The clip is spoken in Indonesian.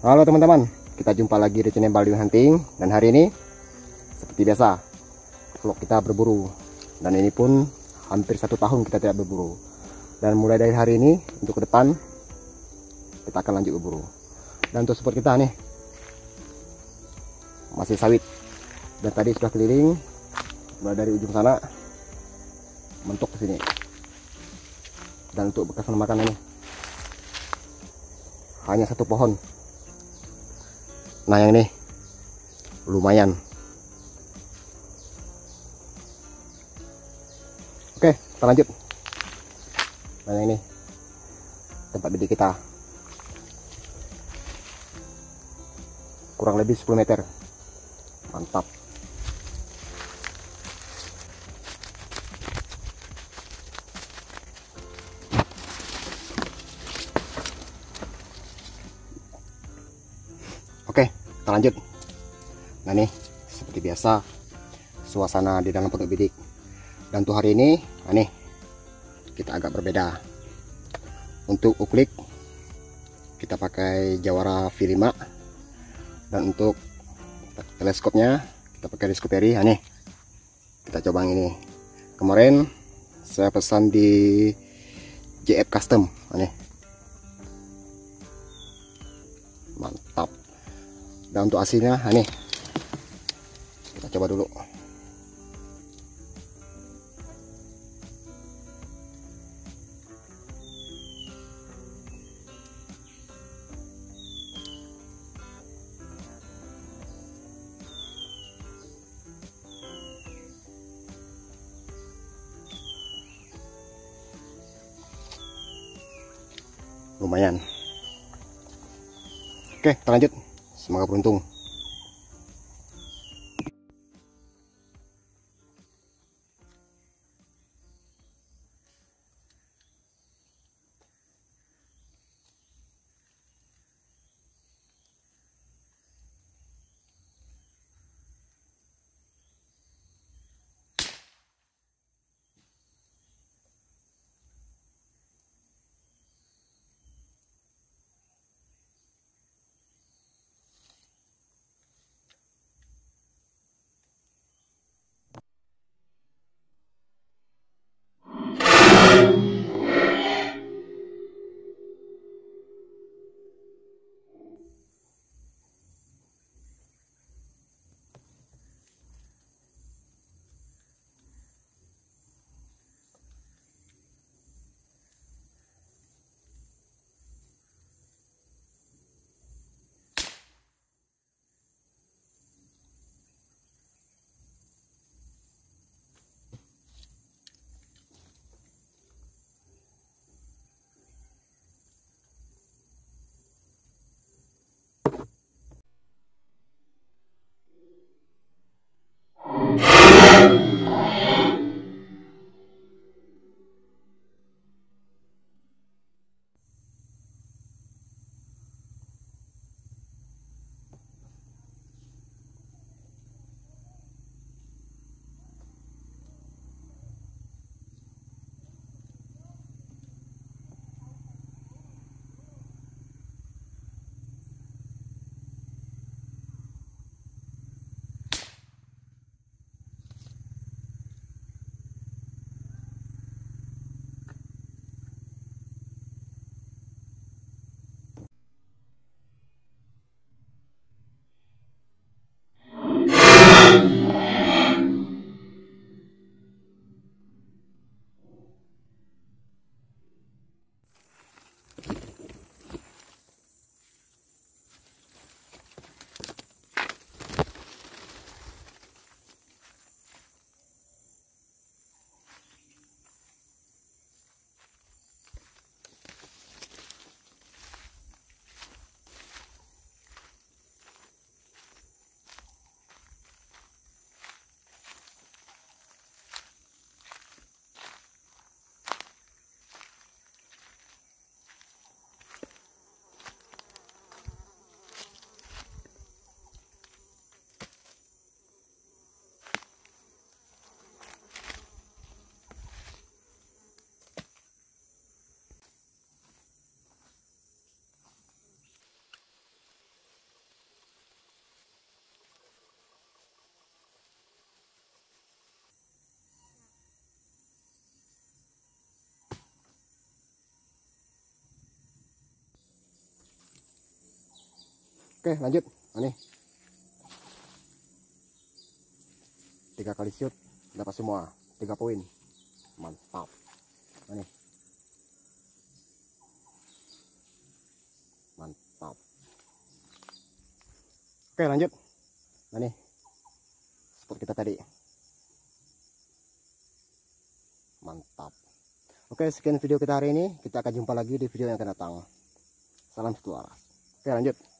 Halo teman-teman, kita jumpa lagi di channel Baldwin Hunting. Dan hari ini seperti biasa vlog kita berburu. Dan ini pun hampir 1 tahun kita tidak berburu. Dan mulai dari hari ini untuk ke depan kita akan lanjut berburu. Dan untuk support kita nih masih sawit. Dan tadi sudah keliling mulai dari ujung sana mentok ke sini. Dan untuk bekas makan ini hanya 1 pohon. Nah yang ini lumayan. Oke, kita lanjut. Nah yang ini tempat bidik kita, kurang lebih 10 meter. Mantap. Oke, kita lanjut. Nah nih, seperti biasa suasana di dalam pondok bidik. Dan untuk hari ini, nah nih kita agak berbeda. Untuk uklik kita pakai Jawara V5. Dan untuk teleskopnya kita pakai Discovery. Nah nih kita coba yang ini. Kemarin saya pesan di JF Custom. Nah nih mantap. Dan untuk hasilnya, nah nih kita coba dulu. Lumayan. Oke, kita lanjut. Semoga beruntung. Oke, lanjut. Nah, nih 3 kali shoot dapat semua 3 poin. Mantap. Nah, nih mantap. Oke, lanjut. Nah, nih spot kita tadi. Mantap. Oke, sekian video kita hari ini. Kita akan jumpa lagi di video yang akan datang. Salam satu arah. Oke, lanjut.